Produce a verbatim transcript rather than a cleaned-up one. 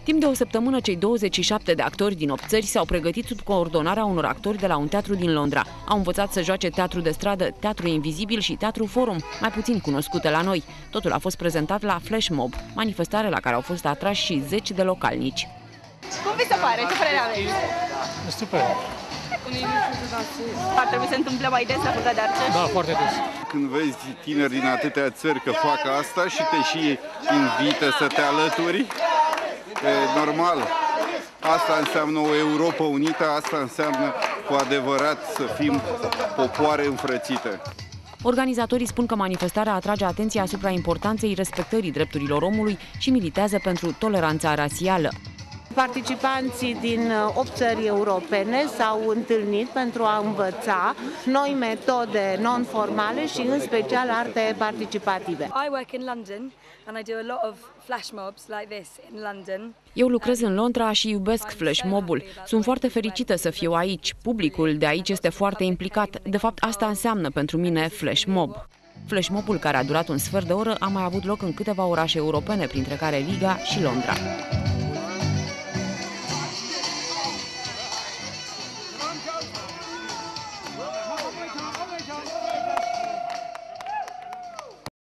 Timp de o săptămână, cei douăzeci și șapte de actori din opt țări s-au pregătit sub coordonarea unor actori de la un teatru din Londra. Au învățat să joace teatru de stradă, teatru invizibil și teatru forum, mai puțin cunoscute la noi. Totul a fost prezentat la Flash Mob, manifestare la care au fost atrași și zeci de localnici. Cum vi se pare? Ce părere aveți? Super! Ar trebui să se întâmple mai des la Facultatea de Arte? Da, foarte des. Când vezi tineri din atâtea țări că fac asta și te și invită să te alături, e normal. Asta înseamnă o Europa unită, asta înseamnă cu adevărat să fim popoare înfrățite. Organizatorii spun că manifestarea atrage atenția asupra importanței respectării drepturilor omului și militează pentru toleranța rasială. Participanții din opt țări europene s-au întâlnit pentru a învăța noi metode non-formale și în special arte participative. I work in London and I do a lot of flash mobs like this in London. Eu lucrez în Londra și iubesc flash mob-ul. Sunt foarte fericită să fiu aici. Publicul de aici este foarte implicat. De fapt, asta înseamnă pentru mine flash mob. Flash mob-ul, care a durat un sfert de oră, a mai avut loc în câteva orașe europene, printre care Riga și Londra.